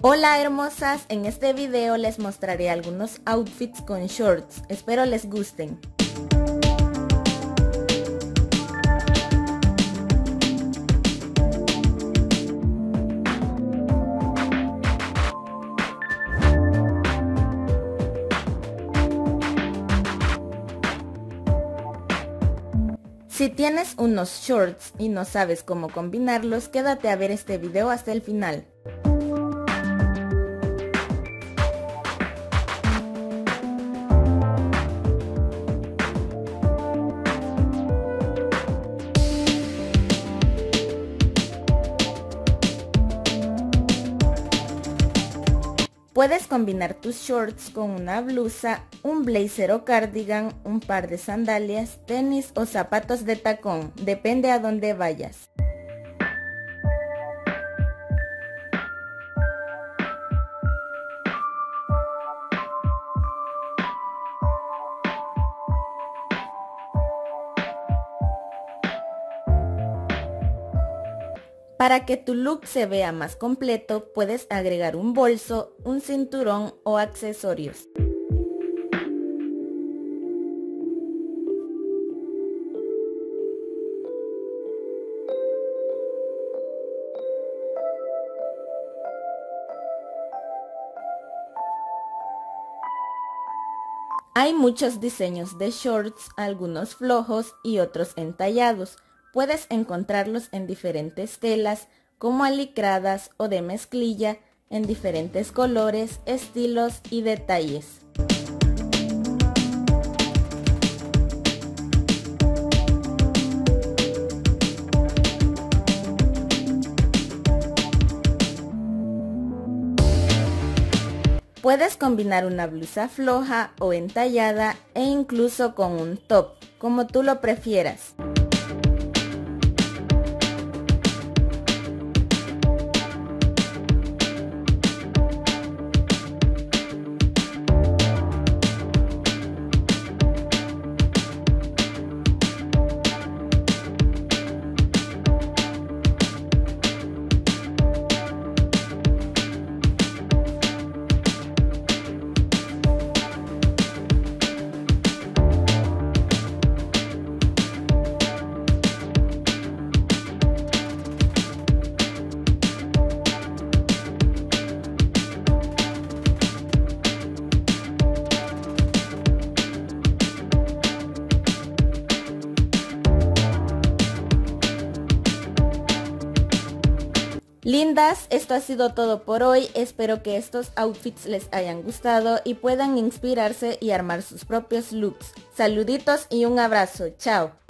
Hola hermosas, en este video les mostraré algunos outfits con shorts, espero les gusten. Si tienes unos shorts y no sabes cómo combinarlos, quédate a ver este video hasta el final. Puedes combinar tus shorts con una blusa, un blazer o cardigan, un par de sandalias, tenis o zapatos de tacón, depende a dónde vayas. Para que tu look se vea más completo, puedes agregar un bolso, un cinturón o accesorios. Hay muchos diseños de shorts, algunos flojos y otros entallados. Puedes encontrarlos en diferentes telas, como alicradas o de mezclilla, en diferentes colores, estilos y detalles. Puedes combinar una blusa floja o entallada e incluso con un top, como tú lo prefieras. Lindas, esto ha sido todo por hoy, espero que estos outfits les hayan gustado y puedan inspirarse y armar sus propios looks. Saluditos y un abrazo, chao.